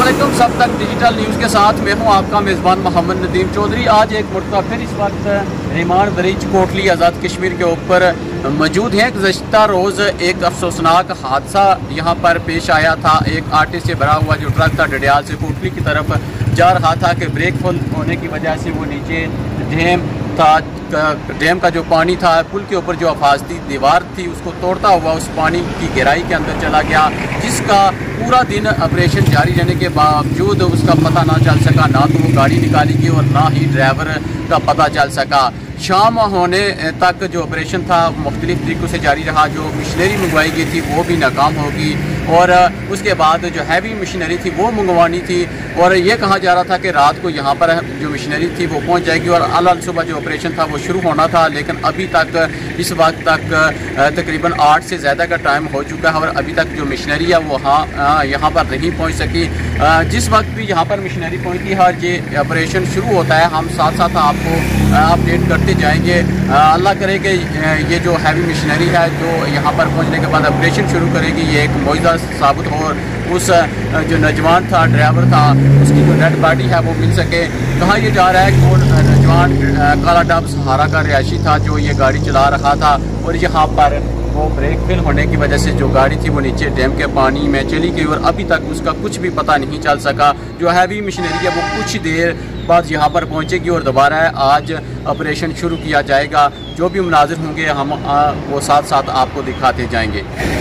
अस्सलामुअलैकुम, सब तक डिजिटल न्यूज़ के साथ मैं हूं आपका मेज़बान मोहम्मद नदीम चौधरी। आज एक मरतबा फिर इस वक्त रिमांड दरीज कोटली आज़ाद कश्मीर के ऊपर मौजूद हैं। गुज़श्ता रोज़ एक अफसोसनाक हादसा यहाँ पर पेश आया था। एक आटे से भरा हुआ जो ट्रक था डडियाल से कोटली की तरफ जा रहा था कि ब्रेक फेल होने की वजह से वो नीचे डैम था, डैम का जो पानी था, पुल के ऊपर जो हिफाजती दीवार थी उसको तोड़ता हुआ उस पानी की गहराई के अंदर चला गया, जिसका पूरा दिन ऑपरेशन जारी रहने के बावजूद उसका पता ना चल सका। ना तो वो गाड़ी निकाली गई और ना ही ड्राइवर का पता चल सका। शाम होने तक जो ऑपरेशन था मुख्तलिफ तरीक़ों से जारी रहा। जो मशीनरी मंगवाई गई थी वो भी नाकाम होगी और उसके बाद जो हैवी मशीनरी थी वो मंगवानी थी और ये कहा जा रहा था कि रात को यहाँ पर जो मशीनरी थी वो पहुँच जाएगी और अल सुबह जो ऑपरेशन था वो शुरू होना था। लेकिन अभी तक इस वक्त तक तकरीबन 8 से ज़्यादा का टाइम हो चुका है और अभी तक जो मशीनरी है वो यहाँ पर नहीं पहुँच सकी। जिस वक्त भी यहाँ पर मशीनरी पहुँचती है और ये ऑपरेशन शुरू होता है, हम साथ साथ आपको अपडेट करते जाएंगे। अल्लाह करे कि ये जो हैवी मशीनरी है जो यहाँ पर पहुँचने के बाद ऑपरेशन शुरू करेगी, ये एक मौजूदा साबित हो और उस जो नौजवान था, ड्राइवर था, उसकी जो डेड बॉडी है वो मिल सके। कहा यह जा रहा है कि वो नौजवान काला डब सहारा का रिहायशी था जो ये गाड़ी चला रहा था और यहाँ पर वो ब्रेक फेल होने की वजह से जो गाड़ी थी वो नीचे डैम के पानी में चली गई और अभी तक उसका कुछ भी पता नहीं चल सका। जो हैवी मशीनरी है वो कुछ देर बाद यहाँ पर पहुँचेगी और दोबारा आज ऑपरेशन शुरू किया जाएगा। जो भी मुनाजिर होंगे हम वो साथ साथ आपको दिखाते जाएंगे।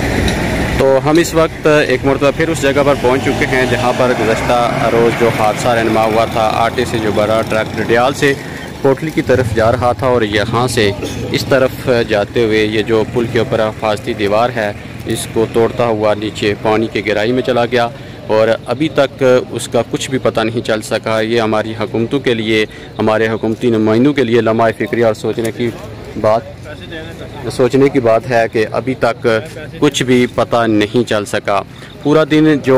तो हम इस वक्त एक मरतबा फिर उस जगह पर पहुँच चुके हैं जहाँ पर गुज़श्ता रोज़ जो हादसा रहनुमा हुआ था। आटे से जो बड़ा ट्रक डडियाल से कोटली की तरफ जा रहा था और यहाँ से इस तरफ जाते हुए ये जो पुल के ऊपर हिफाजती दीवार है इसको तोड़ता हुआ नीचे पानी की गहराई में चला गया और अभी तक उसका कुछ भी पता नहीं चल सका। ये हमारी हुकूमतों के लिए, हमारे हुकूमती नुमाइंदों के लिए लम्हा फ़िक्रिया और सोचने की बात है कि अभी तक कुछ भी पता नहीं चल सका। पूरा दिन जो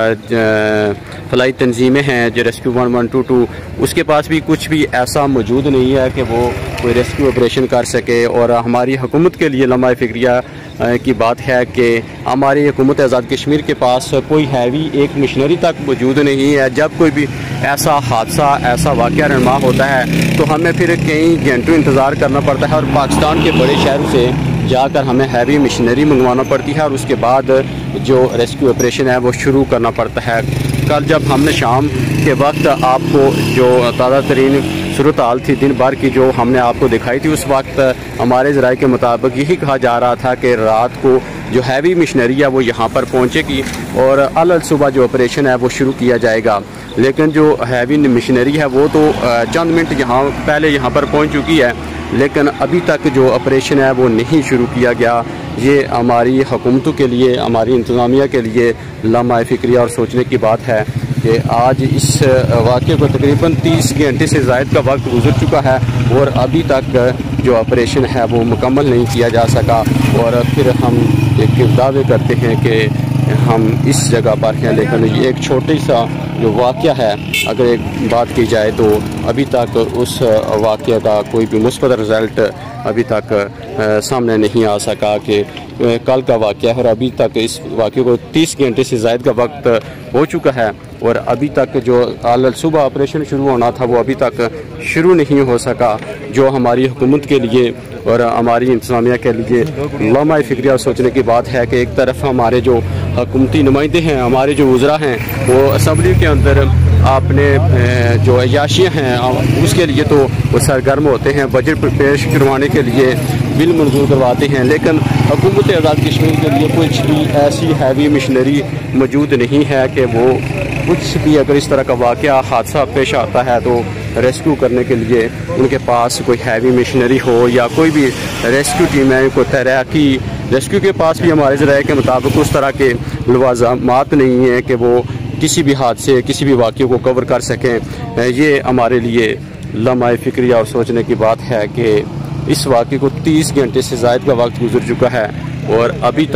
फलाई तंजीमें हैं, जो रेस्क्यू 1122, उसके पास भी कुछ भी ऐसा मौजूद नहीं है कि वो कोई रेस्क्यू ऑपरेशन कर सके। और हमारी हुकूमत के लिए लम्हा फ़िक्रिया की बात है कि हमारी हुकूमत आज़ाद कश्मीर के पास कोई हैवी एक मशीनरी तक मौजूद नहीं है। जब कोई भी ऐसा हादसा, ऐसा वाक़या रहनुमा होता है तो हमें फिर कई घंटों इंतज़ार करना पड़ता है और पाकिस्तान के बड़े शहरों से जाकर हमें हैवी मशीनरी मंगवाना पड़ती है और उसके बाद जो रेस्क्यू ऑपरेशन है वो शुरू करना पड़ता है। कल जब हमने शाम के वक्त आपको जो ताज़ा तरीन सूरत हाल थी दिन भर की जो हमने आपको दिखाई थी, उस वक्त हमारे ज़राए के मुताबिक यही कहा जा रहा था कि रात को जो हैवी मशीनरी है वो यहाँ पर पहुँचेगी और अल सुबह जो ऑपरेशन है वो शुरू किया जाएगा। लेकिन जो हैवी मशीनरी है वो तो चंद मिनट पहले यहाँ पर पहुँच चुकी है, लेकिन अभी तक जो ऑपरेशन है वो नहीं शुरू किया गया। ये हमारी हुकूमतों के लिए, हमारी इंतज़ामिया के लिए लम्हा फ़िक्रिया और सोचने की बात है कि आज इस वाक़े को तकरीबन 30 घंटे से ज़ायद का वक्त गुजर चुका है और अभी तक जो ऑपरेशन है वो मुकम्मल नहीं किया जा सका। और फिर हम एक दावे करते हैं कि हम इस जगह पर हैं, लेकिन ये एक छोटी सा जो वाक़या है, अगर एक बात की जाए तो अभी तक उस वाक़या का कोई भी मुस्बत रिज़ल्ट अभी तक सामने नहीं आ सका कि कल का वाक़या है और अभी तक इस वाक़े को 30 घंटे से ज़ायद का वक्त हो चुका है और अभी तक जो अल सुबह ऑपरेशन शुरू होना था वो अभी तक शुरू नहीं हो सका। जो हमारी हुकूमत के लिए और हमारी इंतज़ामिया के लिए लम्हा फ़िक्रिया सोचने की बात है कि एक तरफ हमारे जो हुकूमती नुमाइंदे हैं, हमारे जो वज़रा हैं, वो असम्बली के अंदर अपने जो अयाशियाँ हैं उसके लिए तो वो सरगर्म होते हैं, बजट पेश करवाने के लिए बिल मंजूर करवाते हैं, लेकिन हुकूमत आज़ाद कश्मीर के लिए कुछ भी ऐसी हैवी मशीनरी मौजूद नहीं है कि वो कुछ भी अगर इस तरह का वाक़या हादसा पेश आता है तो रेस्क्यू करने के लिए उनके पास कोई हैवी मशीनरी हो या कोई भी रेस्क्यू टीम है, कोई तैराकी रेस्क्यू के पास भी हमारे ज़राए के मुताबिक उस तरह के लवाज़ामात नहीं है कि वो किसी भी हादसे, किसी भी वाक़े को कवर कर सकें। ये हमारे लिए लम्हा फ़िक्रिया और सोचने की बात है कि इस वाक़े को 30 घंटे से ज़ायद का वक्त गुजर चुका है और अभी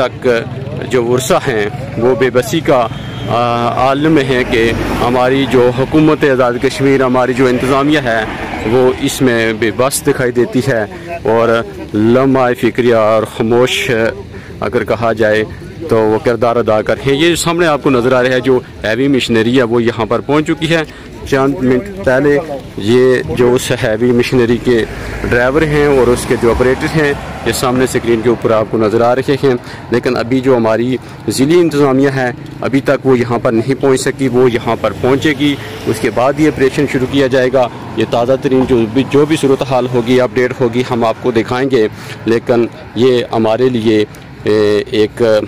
तक जो वर्षा हैं वो बेबसी का आलम में है कि हमारी जो हुकूमत आज़ाद कश्मीर, हमारी जो इंतज़ामिया है वो इसमें बेबस दिखाई देती है और लम्हा फ़िक्रिया और खामोश अगर कहा जाए तो वो किरदार अदा कर रहे हैं। ये सामने आपको नज़र आ रहा है जो हैवी मशीनरी है वो यहाँ पर पहुँच चुकी है। चंद मिनट पहले ये जो उस हैवी मशीनरी के ड्राइवर हैं और उसके जो ऑपरेटर हैं ये सामने स्क्रीन के ऊपर आपको नज़र आ रहे हैं, लेकिन अभी जो हमारी ज़िली इंतज़ामिया है अभी तक वो यहाँ पर नहीं पहुँच सकी। वो यहाँ पर पहुँचेगी, उसके बाद ये ऑपरेशन शुरू किया जाएगा। ये ताज़ा तरीन जो भी सूरत हाल होगी, अपडेट होगी, हम आपको दिखाएँगे। लेकिन ये हमारे लिए एक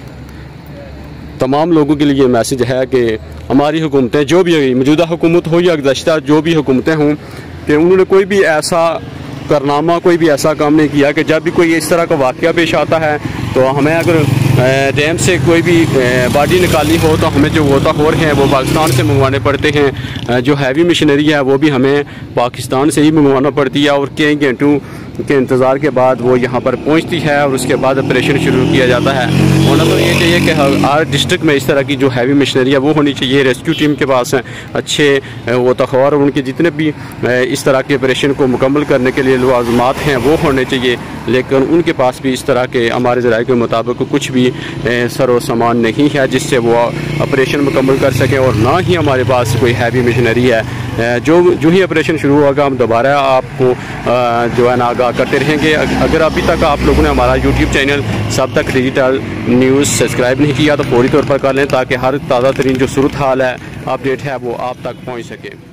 तमाम लोगों के लिए मैसेज है कि हमारी हुकूमतें जो भी मौजूदा हुकूमत हो या गुज़श्ता जो भी हुकूमतें हों कि उन्होंने कोई भी ऐसा कारनामा, कोई भी ऐसा काम नहीं किया कि जब भी कोई इस तरह का वाक़या पेश आता है तो हमें अगर डैम से कोई भी बॉडी निकाली हो तो हमें जो गोताखोर हैं वो पाकिस्तान से मंगवाने पड़ते हैं। जो हैवी मशीनरी है वो भी हमें पाकिस्तान से ही मंगवाना पड़ती है और कई घंटों के इंतज़ार के बाद वो यहाँ पर पहुँचती है और उसके बाद ऑपरेशन शुरू किया जाता है। होना तो ये चाहिए कि हर डिस्ट्रिक्ट में इस तरह की जो हैवी मशीनरी है वो होनी चाहिए। रेस्क्यू टीम के पास अच्छे गोताखोर उनके जितने भी इस तरह के ऑपरेशन को मुकम्मल करने के लिए लवाज़मात हैं वो होने चाहिए, लेकिन उनके पास भी इस तरह के हमारे ज़राए के मुताबिक कुछ भी सरो सामान नहीं है जिससे वो ऑपरेशन मुकम्मल कर सकें। और ना ही हमारे पास कोई हैवी मशीनरी है। जो ही ऑपरेशन शुरू होगा हम दोबारा आपको जो है ना आगाह करते रहेंगे। अगर अभी तक आप लोगों ने हमारा YouTube चैनल सब तक डिजिटल न्यूज़ सब्सक्राइब नहीं किया तो फौरी तौर पर कर लें ताकि हर ताज़ा तरीन जो सूरत हाल है, अपडेट है वो आप तक पहुँच सके।